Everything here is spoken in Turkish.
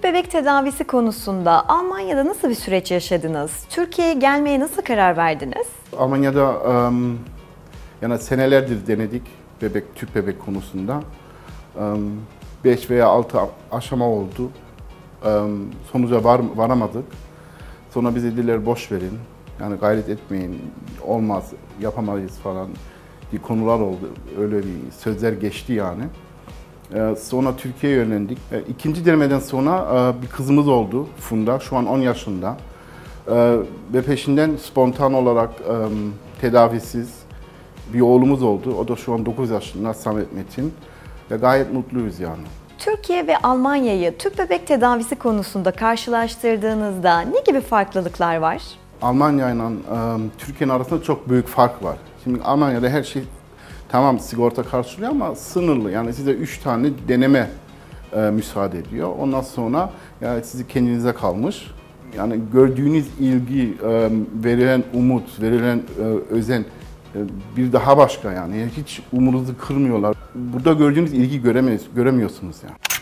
Tüp bebek tedavisi konusunda Almanya'da nasıl bir süreç yaşadınız? Türkiye'ye gelmeye nasıl karar verdiniz? Almanya'da yani senelerdir denedik tüp bebek konusunda. 5 veya 6 aşama oldu. Sonuca varamadık. Sonra bize dediler boş verin. Yani gayret etmeyin. Olmaz, yapamayız falan diye konular oldu. Öyle bir sözler geçti yani. Sonra Türkiye'ye yönlendik. İkinci denemeden sonra bir kızımız oldu, Funda. Şu an 10 yaşında. Ve peşinden spontan olarak tedavisiz bir oğlumuz oldu. O da şu an 9 yaşında, Samet Metin. Ve gayet mutluyuz yani. Türkiye ve Almanya'yı tüp bebek tedavisi konusunda karşılaştırdığınızda ne gibi farklılıklar var? Almanya ile Türkiye'nin arasında çok büyük fark var. Şimdi Almanya'da her şey tamam sigorta karşılıyor ama sınırlı. Yani size 3 tane deneme müsaade ediyor. Ondan sonra yani sizi kendinize kalmış. Yani gördüğünüz ilgi, verilen umut, verilen özen bir daha başka yani. Hiç umudunuzu kırmıyorlar. Burada gördüğünüz ilgi göremiyorsunuz yani.